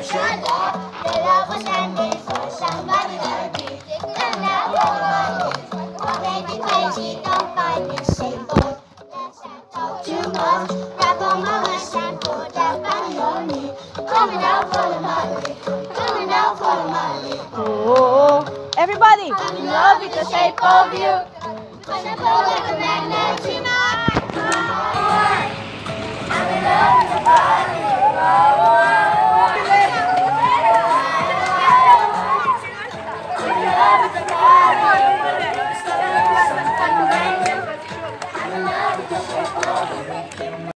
sure that your love was standing for somebody like me. Coming out for my lips. Don't make me crazy, don't find me safe, boy. Let's not talk too much. Rap on my waist and put that body on me. Coming out for the money, coming out for the money. Oh, everybody! I'm in love with the shape of you.